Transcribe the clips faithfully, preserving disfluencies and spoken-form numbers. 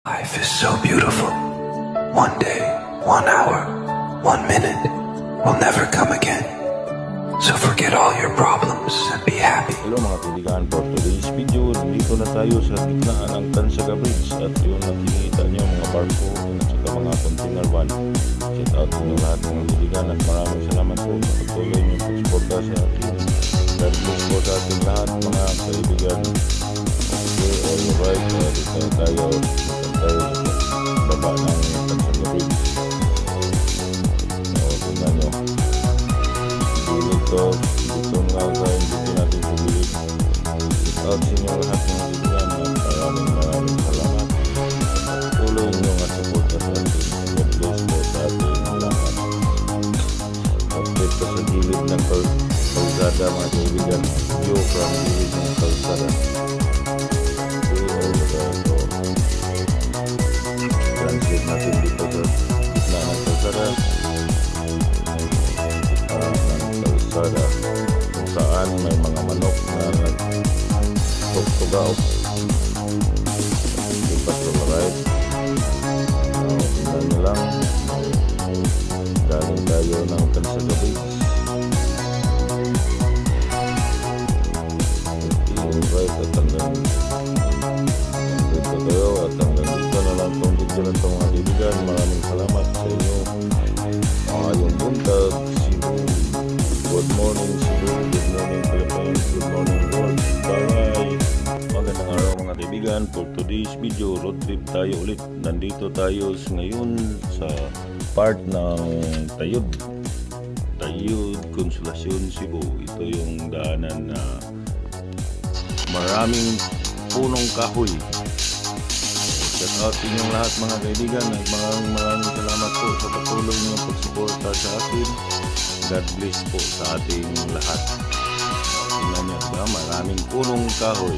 Life is so beautiful. One day, one hour, one minute will never come again. So forget all your problems and be happy. Hello mga kaibigan, for today's video, nandito na tayo sa gitnaan ng Tansaga Bridge at yun nakikita nyo mga barko at saka mga container van. Shout out sa inyo lahat mga kaibigan at maraming salamat po sa pagtuloy nyo pagsuporta sa atin. God bless po sa ating lahat mga kaibigan. Okay, alright, uh, dito na tayo. Tayo sa baba ng Tansaga Bridge. So, tingnan nyo. Dito, dito nga tayo, dito natin pumili. Shout out sa inyo lahat ng kaibigan at maraming maraming salamat. At tuloy nyo nga support sa atin. God bless po sa ating lahat. At dito sa gilid ng kalsada mga kaibigan. View from gilid ng kalsada. Translate natin dito sa gitna ng kalsada. Kalsada kung saan may mga manok na nagtugtugaw. Di pa ito right. Tingnan nyo lang. Galing tayo ng Tansaga Bridge. Right at hanggang dito tayo at hanggang dito na lang itong video na ito mga kaibigan. Maraming salamat sa inyo. Ngayong buntag Cebu. Good morning Cebu, good morning Philippines, good morning world. Bye! Magandang araw mga kaibigan. For today's video, road trip tayo ulit. Nandito tayo ngayon sa part ng Tayud Tayud Consolacion, Cebu. Ito yung daanan na maraming punong kahoy. Shout out inyong lahat mga kaibigan at maraming maraming salamat po sa patuloy niyong pagsuporta sa akin. God bless po sa ating lahat. Tingnan niyo ba, maraming punong kahoy.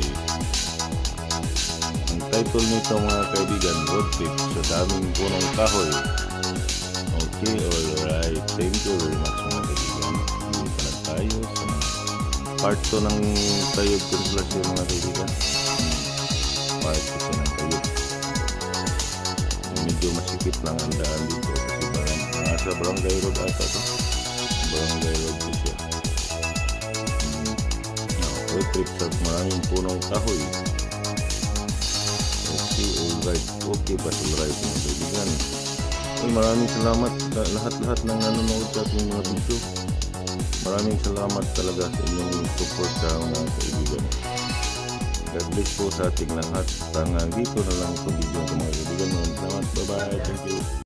Ang title nito mga kaibigan, road trip sa daming punong kahoy. Okay, alright. Thank you very much mga kaibigan. Dito na tayo sa part two ng Tayud Consolacion mga kaibigan. Part two ng Tayud. Medyo masikip lang ang daan dito kasi barang, nasa barangay road ata ito. Barangay road din siya. Okay, trip sa maraming punong kahoy. Okay, alright. Okay, pasulright mga kaibigan. Okay, maraming salamat sa lahat-lahat ng nanonood sa ating mga video. Maraming salamat talaga sa inyong support sa mga kaibigan. God bless po sa ating lahat. Hanggang dito na lang itong video ng mga kaibigan. Maraming salamat. Bye-bye. Thank you.